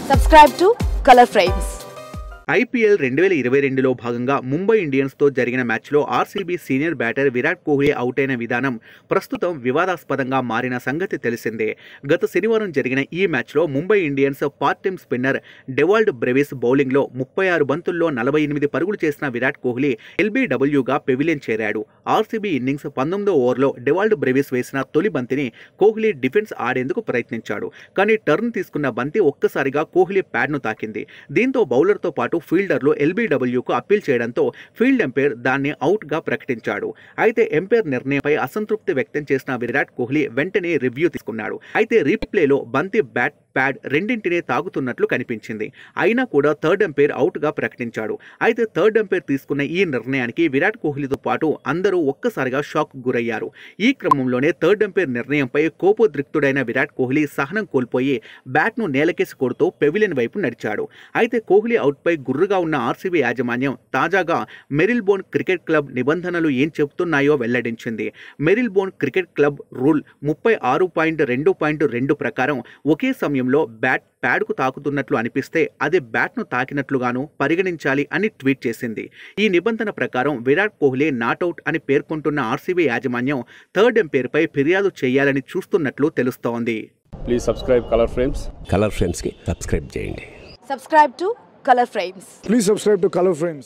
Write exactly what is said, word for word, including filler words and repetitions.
Subscribe to Color Frames. IPL రెండు వేల ఇరవై రెండులో భాగంగా ముంబై ఇండియన్స్తో జరిగిన మ్యాచ్లో RCB senior batter Virat Kohli out అయిన విధానం ప్రస్తుతం వివాదాస్పదంగా మారిన సంగతి తెలిసిందే. గత శనివారం జరిగిన ఈ మ్యాచ్లో Mumbai Indians part time spinner Dewald Brevis బౌలింగ్లో ముప్పై ఆరు బంతుల్లో నలభై ఎనిమిది పరుగులు చేసిన విరాట్ కోహ్లీ ఎల్బీడబ్ల్యూగా పెవిలియన్ చేరాడు. ఆర్సీబీ ఇన్నింగ్స్ పంతొమ్మిదో ఓవర్లో డెవాల్డ్ బ్రెవిస్ వేసిన తొలి బంతిని కోహ్లీ డిఫెన్స్ ఆడేందుకు ప్రయత్నించాడు. కానీ టర్న్ తీసుకున్న బంతి ఒక్కసారిగా కోహ్లీ ప్యాడ్ను తాకింది. దీంతో బౌలర్తో పాటు ఫీల్డర్లు ఎల్బీడబ్ల్యూకు అప్పీల్ చేయడంతో ఫీల్డ్ ఎంపైర్ దాన్ని అవుట్గా ప్రకటించాడు. అయితే ఎంపైర్ నిర్ణయంపై అసంతృప్తి వ్యక్తం చేసిన విరాట్ కోహ్లీ వెంటనే రివ్యూ తీసుకున్నాడు. అయితే రీప్లేలో బంతి బ్యాట్ ప్యాడ్ రెండింటినే తాగుతున్నట్లు కనిపించింది. అయినా కూడా థర్డ్ ఎంపైర్ అవుట్గా ప్రకటించాడు. అయితే థర్డ్ ఎంపైర్ తీసుకున్న ఈ నిర్ణయానికి విరాట్ కోహ్లీతో పాటు అందరూ ఒక్కసారిగా షాక్ గురయ్యారు. ఈ క్రమంలోనే థర్డ్ ఎంపైర్ నిర్ణయంపై కోపోద్రిక్తుడైన విరాట్ కోహ్లీ సహనం కోల్పోయి బ్యాట్ను నేలకేసి కొడుతూ పెవిలియన్ వైపు నడిచాడు. అయితే కోహ్లీ అవుట్పై గుర్రుగా ఉన్న ఆర్సీబీ యాజమాన్యం తాజాగా మెరిల్బోర్న్ క్రికెట్ క్లబ్ నిబంధనలు ఏం చెబుతున్నాయో వెల్లడించింది. మెరిల్బోర్న్ క్రికెట్ క్లబ్ రూల్ ముప్పై ఆరు పాయింట్ రెండు పాయింట్ రెండు ప్రకారం ఒకే సమయంలో బ్యాట్ ప్యాడ్కు తాకుతున్నట్లు అనిపిస్తే అది బ్యాట్ను తాకినట్లుగాను పరిగణించాలి అని ట్వీట్ చేసింది. ఈ నిబంధన ప్రకారం విరాట్ కోహ్లీ నాట్అవుట్ అని పేర్కొంటున్న ఆర్సీబీ యాజమాన్యం థర్డ్ ఎంపైర్పై ఫిర్యాదు చేయాలని చూస్తున్నట్లు తెలుస్తోంది. Please subscribe Color Frames. Color ఫ్రేమ్స్కి సబ్స్క్రైబ్ చేయండి. Subscribe to Color Frames. Please subscribe to Color Frames.